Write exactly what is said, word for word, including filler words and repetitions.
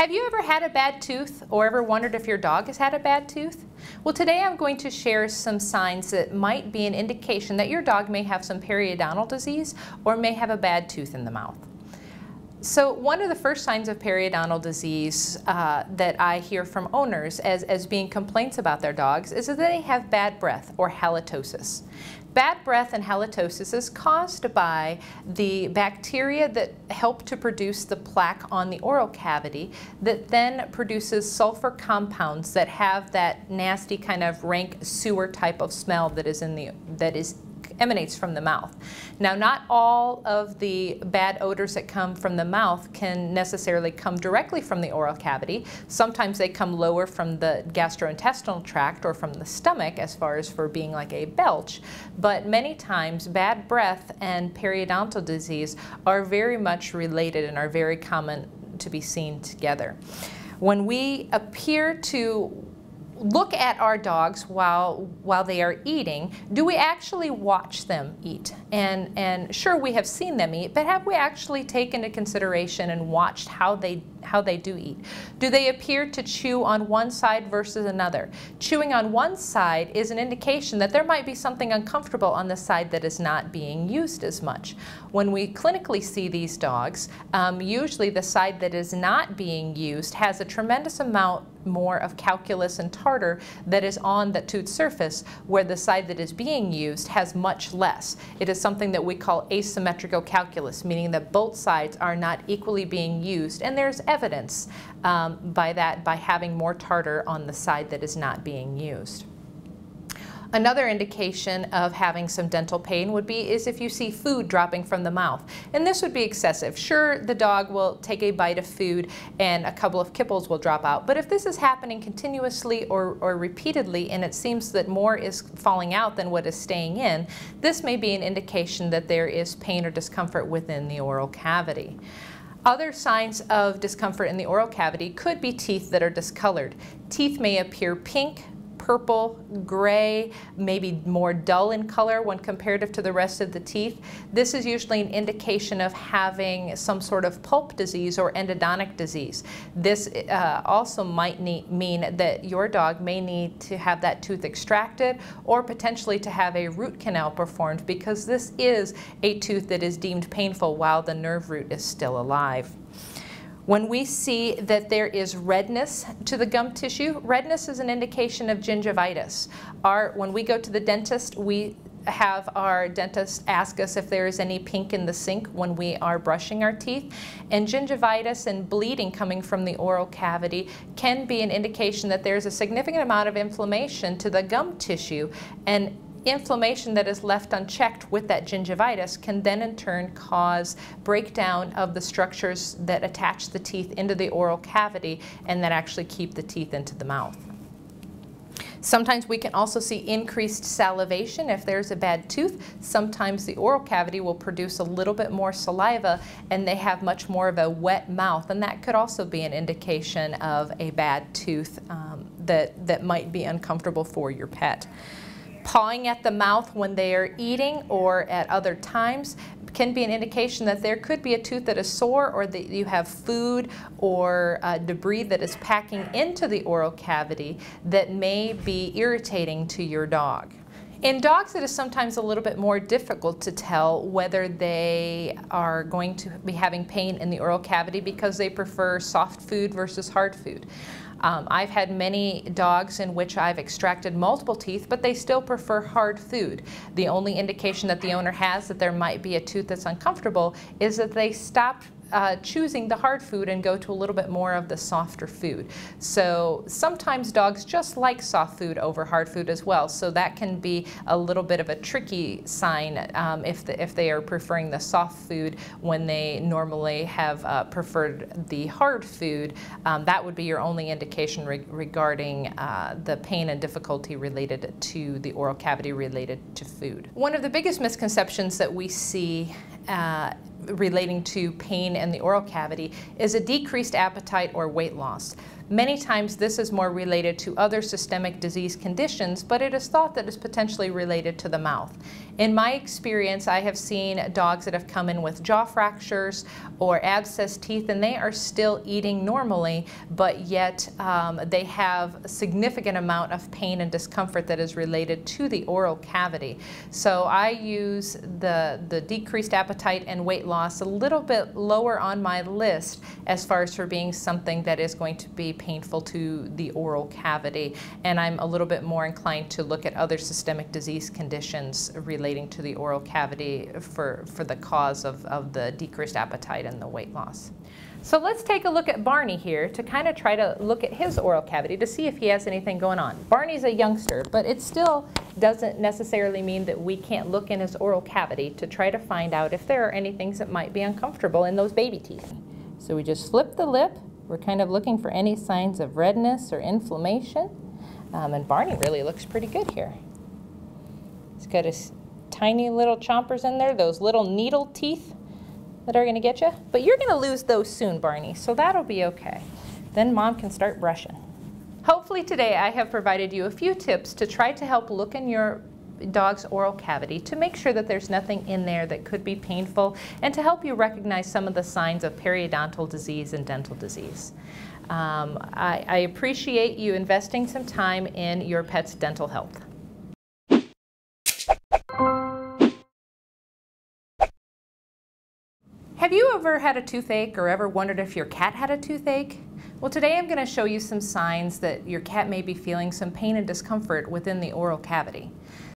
Have you ever had a bad tooth or ever wondered if your dog has had a bad tooth? Well, today I'm going to share some signs that might be an indication that your dog may have some periodontal disease or may have a bad tooth in the mouth. So one of the first signs of periodontal disease uh, that I hear from owners as, as being complaints about their dogs is that they have bad breath or halitosis. Bad breath and halitosis is caused by the bacteria that help to produce the plaque on the oral cavity that then produces sulfur compounds that have that nasty kind of rank sewer type of smell that is in the that is emanates from the mouth. Now, not all of the bad odors that come from the mouth can necessarily come directly from the oral cavity. Sometimes they come lower from the gastrointestinal tract or from the stomach as far as for being like a belch, but many times bad breath and periodontal disease are very much related and are very common to be seen together. When we appear to look at our dogs while while they are eating, do we actually watch them eat? And and sure, we have seen them eat, but have we actually taken into consideration and watched how they how they do eat? Do they appear to chew on one side versus another? Chewing on one side is an indication that there might be something uncomfortable on the side that is not being used as much. When we clinically see these dogs, um, usually the side that is not being used has a tremendous amount more of calculus and tartar that is on the tooth surface, where the side that is being used has much less. It is something that we call asymmetrical calculus, meaning that both sides are not equally being used, and there's evidence um, by that by having more tartar on the side that is not being used. Another indication of having some dental pain would be is if you see food dropping from the mouth. And this would be excessive. Sure, the dog will take a bite of food and a couple of kipples will drop out. But if this is happening continuously or, or repeatedly and it seems that more is falling out than what is staying in, this may be an indication that there is pain or discomfort within the oral cavity. Other signs of discomfort in the oral cavity could be teeth that are discolored. Teeth may appear pink, purple, gray, maybe more dull in color when comparative to the rest of the teeth. This is usually an indication of having some sort of pulp disease or endodontic disease. This uh, also might need, mean that your dog may need to have that tooth extracted or potentially to have a root canal performed, because this is a tooth that is deemed painful while the nerve root is still alive. When we see that there is redness to the gum tissue, redness is an indication of gingivitis. Our, when we go to the dentist, we have our dentist ask us if there is any pink in the sink when we are brushing our teeth. And gingivitis and bleeding coming from the oral cavity can be an indication that there's a significant amount of inflammation to the gum tissue, and inflammation that is left unchecked with that gingivitis can then in turn cause breakdown of the structures that attach the teeth into the oral cavity and that actually keep the teeth into the mouth. Sometimes we can also see increased salivation if there's a bad tooth. Sometimes the oral cavity will produce a little bit more saliva and they have much more of a wet mouth, and that could also be an indication of a bad tooth um, that, that might be uncomfortable for your pet. Pawing at the mouth when they are eating or at other times can be an indication that there could be a tooth that is sore, or that you have food or uh, debris that is packing into the oral cavity that may be irritating to your dog. In dogs, it is sometimes a little bit more difficult to tell whether they are going to be having pain in the oral cavity because they prefer soft food versus hard food. Um, I've had many dogs in which I've extracted multiple teeth, but they still prefer hard food. The only indication that the owner has that there might be a tooth that's uncomfortable is that they stop Uh, choosing the hard food and go to a little bit more of the softer food. So sometimes dogs just like soft food over hard food as well, so that can be a little bit of a tricky sign um, if, the, if they are preferring the soft food when they normally have uh, preferred the hard food. Um, that would be your only indication re regarding uh, the pain and difficulty related to the oral cavity related to food. One of the biggest misconceptions that we see uh, relating to pain in the oral cavity is a decreased appetite or weight loss. Many times this is more related to other systemic disease conditions, but it is thought that it's potentially related to the mouth. In my experience, I have seen dogs that have come in with jaw fractures or abscess teeth, and they are still eating normally, but yet um, they have a significant amount of pain and discomfort that is related to the oral cavity. So I use the, the decreased appetite and weight loss a little bit lower on my list as far as for being something that is going to be painful to the oral cavity. And I'm a little bit more inclined to look at other systemic disease conditions relating to the oral cavity for, for the cause of, of the decreased appetite and the weight loss. So let's take a look at Barney here to kind of try to look at his oral cavity to see if he has anything going on. Barney's a youngster, but it still doesn't necessarily mean that we can't look in his oral cavity to try to find out if there are any things that might be uncomfortable in those baby teeth. So we just flip the lip. We're kind of looking for any signs of redness or inflammation. Um, and Barney really looks pretty good here. He's got his tiny little chompers in there, those little needle teeth that are going to get you. But you're going to lose those soon, Barney, so that'll be okay. Then Mom can start brushing. Hopefully today I have provided you a few tips to try to help look in your dog's oral cavity to make sure that there's nothing in there that could be painful, and to help you recognize some of the signs of periodontal disease and dental disease. Um, I, I appreciate you investing some time in your pet's dental health. Have you ever had a toothache or ever wondered if your cat had a toothache? Well, today I'm going to show you some signs that your cat may be feeling some pain and discomfort within the oral cavity.